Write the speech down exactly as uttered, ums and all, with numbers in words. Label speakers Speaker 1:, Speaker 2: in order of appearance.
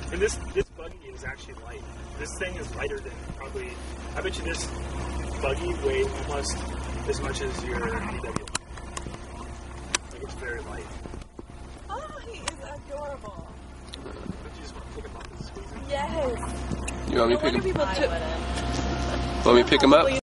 Speaker 1: And this this buggy is actually light. This thing is lighter than probably. I bet you this buggy weighed almost as much as your B W. Like it's very light.
Speaker 2: Oh, he is adorable.
Speaker 1: Don't you just want to pick him up and squeeze him?
Speaker 2: Yes.
Speaker 3: You want me to pick him?
Speaker 2: People
Speaker 3: Want me to pick him up?